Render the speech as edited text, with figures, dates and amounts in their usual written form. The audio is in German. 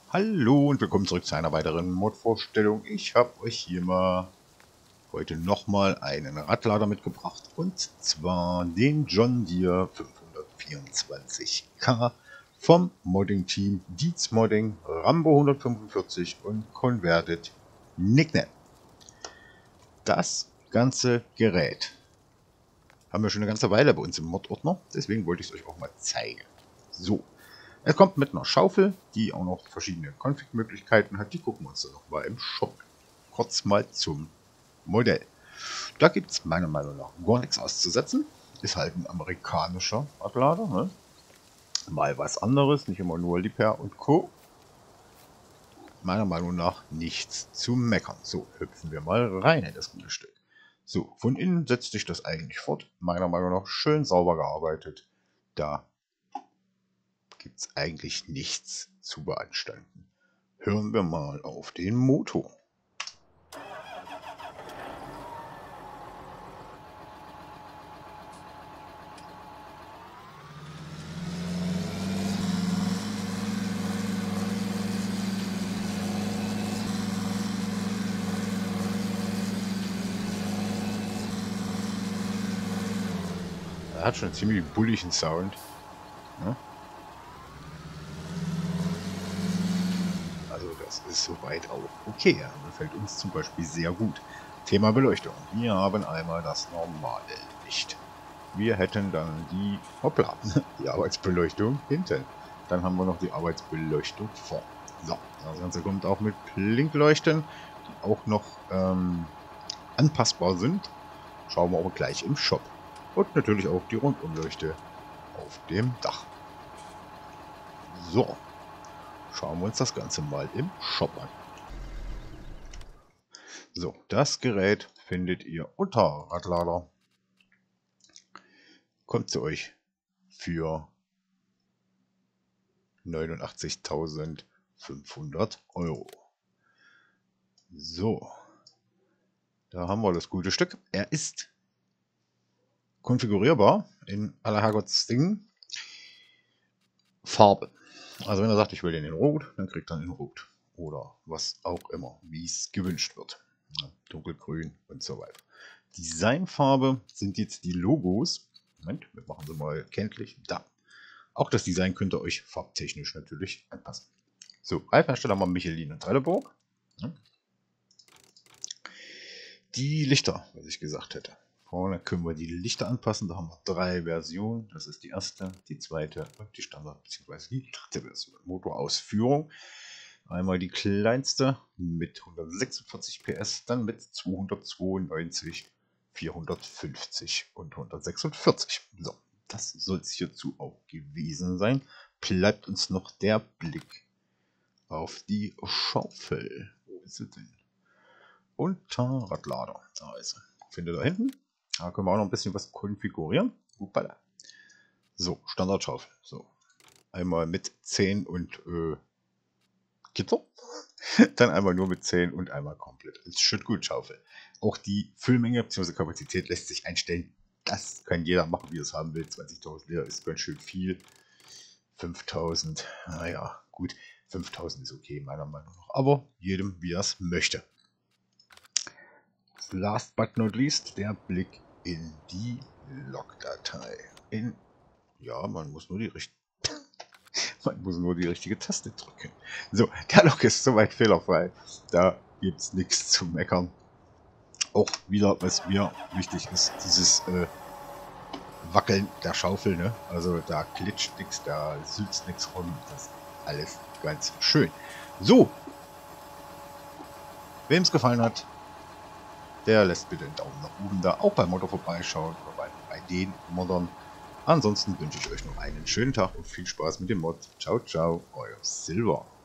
Hallo und willkommen zurück zu einer weiteren Mod-Vorstellung. Ich habe euch hier mal heute nochmal einen Radlader mitgebracht und zwar den John Deere 524K vom Modding-Team Dietz Modding, Rambo 145 und Converted Nickname. Das ganze Gerät haben wir schon eine ganze Weile bei uns im Mod-Ordner, deswegen wollte ich es euch auch mal zeigen. So. Es kommt mit einer Schaufel, die auch noch verschiedene Config-Möglichkeiten hat. Die gucken wir uns dann noch mal im Shop kurz mal zum Modell. Da gibt es meiner Meinung nach gar nichts auszusetzen. Ist halt ein amerikanischer Radlader. Ne? Mal was anderes, nicht immer nur Liebherr und Co. Meiner Meinung nach nichts zu meckern. So, hüpfen wir mal rein in das gute Stück. So, von innen setzt sich das eigentlich fort. Meiner Meinung nach schön sauber gearbeitet. Da gibt es eigentlich nichts zu beanstanden. Hören wir mal auf den Motor. Er hat schon einen ziemlich bulligen Sound. Ja? Also das ist soweit auch okay. Ja, gefällt uns zum Beispiel sehr gut. Thema Beleuchtung. Wir haben einmal das normale Licht. Wir hätten dann die Arbeitsbeleuchtung hinten. Dann haben wir noch die Arbeitsbeleuchtung vorne. So, das Ganze kommt auch mit Blinkleuchten, die auch noch anpassbar sind. Schauen wir aber gleich im Shop. Und natürlich auch die Rundumleuchte auf dem Dach. So, schauen wir uns das Ganze mal im Shop an. So, das Gerät findet ihr unter Radlader. Kommt zu euch für 89.500 €. So, da haben wir das gute Stück. Er ist konfigurierbar in aller Herrgotts Dingen. Farbe. Also wenn er sagt, ich will den in Rot, dann kriegt er ihn in Rot. Oder was auch immer, wie es gewünscht wird. Dunkelgrün und so weiter. Designfarbe sind jetzt die Logos. Moment, wir machen sie mal kenntlich. Da. Auch das Design könnt ihr euch farbtechnisch natürlich anpassen. So, Reifenhersteller haben wir Michelin und Trelleborg. Die Lichter, was ich gesagt hätte. Vorne können wir die Lichter anpassen. Da haben wir 3 Versionen. Das ist die erste, die zweite und die Standard bzw. die dritte Version. Motorausführung. Einmal die kleinste mit 146 PS, dann mit 292, 450 und 146. So, das soll es hierzu auch gewesen sein. Bleibt uns noch der Blick auf die Schaufel. Wo ist sie denn? Unter Radlader. Da ist sie. Findet ihr da hinten. Da können wir auch noch ein bisschen was konfigurieren. Hoppala. So, Standardschaufel. So, einmal mit 10 und Gitter. Dann einmal nur mit 10 und einmal komplett als Schüttgutschaufel. Auch die Füllmenge bzw. Kapazität lässt sich einstellen. Das kann jeder machen, wie er es haben will. 20.000 Liter ist ganz schön viel. 5.000, naja, gut. 5.000 ist okay, meiner Meinung nach. Aber jedem, wie er es möchte. Last but not least, der Blick in die Logdatei. Ja, man muss nur die richtige Taste drücken. So, der Log ist soweit fehlerfrei. Da gibt es nichts zu meckern. Auch wieder, was mir wichtig ist, dieses Wackeln der Schaufel. Ne? Also da glitscht nichts, da sülzt nichts rum. Das ist alles ganz schön. So, wem es gefallen hat, der lässt bitte einen Daumen nach oben da. Auch beim Modder vorbeischauen oder bei den Moddern. Ansonsten wünsche ich euch noch einen schönen Tag und viel Spaß mit dem Mod. Ciao, ciao, euer Silver.